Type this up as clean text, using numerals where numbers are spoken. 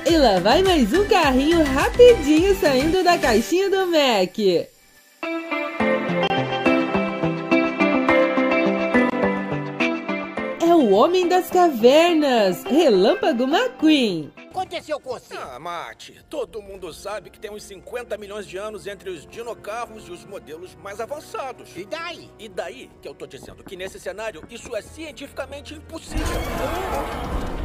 E lá vai mais um carrinho rapidinho saindo da caixinha do Mac. É o Homem das Cavernas, Relâmpago McQueen. Aconteceu com você? Ah, Mate, todo mundo sabe que tem uns 50 milhões de anos entre os dinocarros e os modelos mais avançados. E daí? E daí que eu tô dizendo que nesse cenário isso é cientificamente impossível.